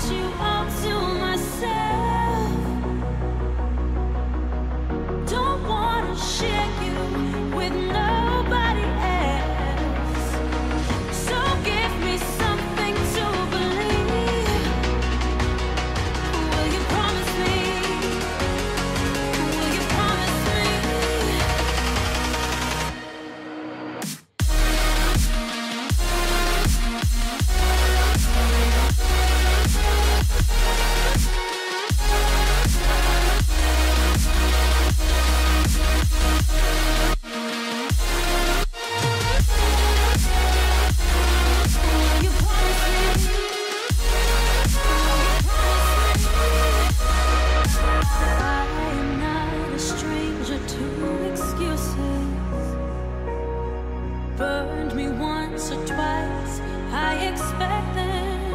you all to myself. Don't wanna share you with nobody else. So give me something to believe. Will you promise me? Will you promise me? Burned me once or twice, I expect them.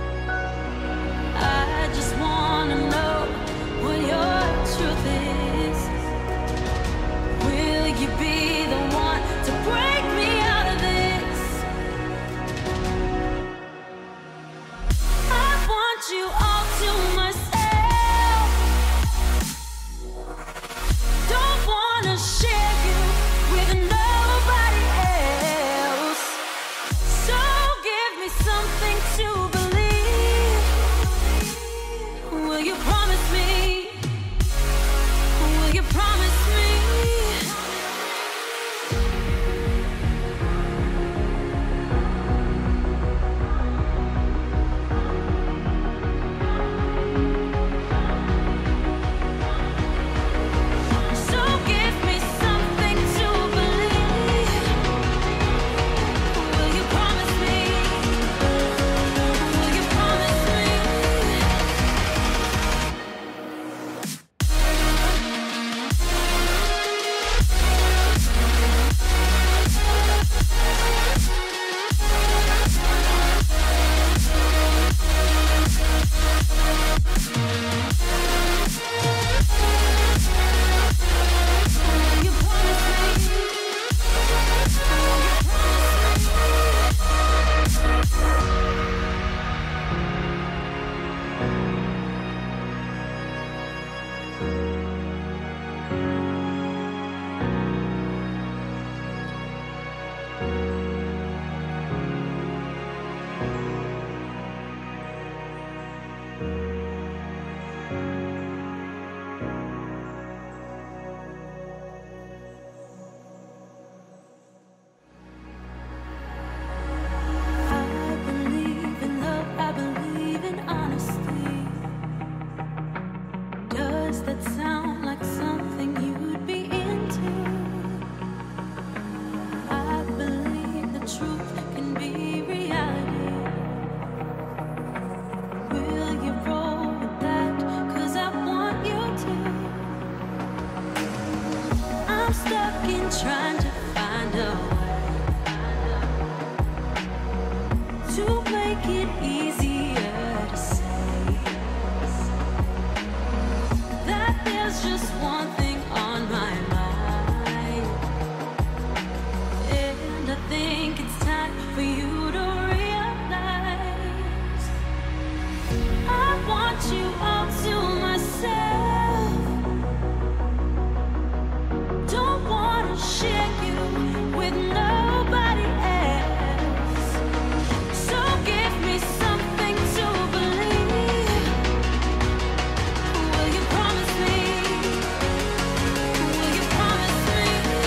I just wanna know what your truth is. Will you be the one to break me out of this? I want you all to myself. Don't wanna share you with nobody else. So give me something to believe. Will you promise me? Will you promise me? So give me something to believe. Will you promise me? Will you promise me? Will you promise me? I believe in love, I believe in honesty. Does that sound like something you'd be into? I believe the truth can be reality. Will you roll with that? 'Cause I want you to. I'm stuck in trying to find a way to make it easier to say that there's just one thing on my mind. And I think it's time for you to realize I want you all to myself. Don't wanna share you with nobody else. So give me something to believe. Will you promise me? Will you promise me?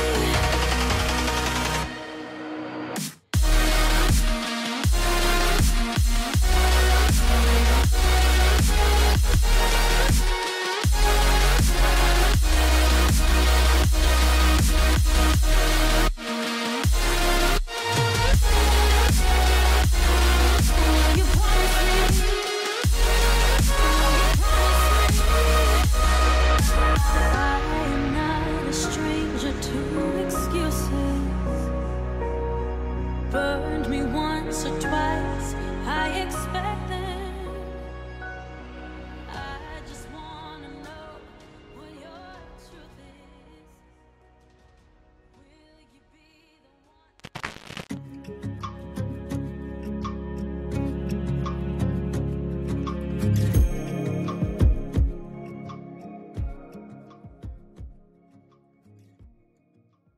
Will you promise me? I am not a stranger to excuses. Burned me once or twice, I expect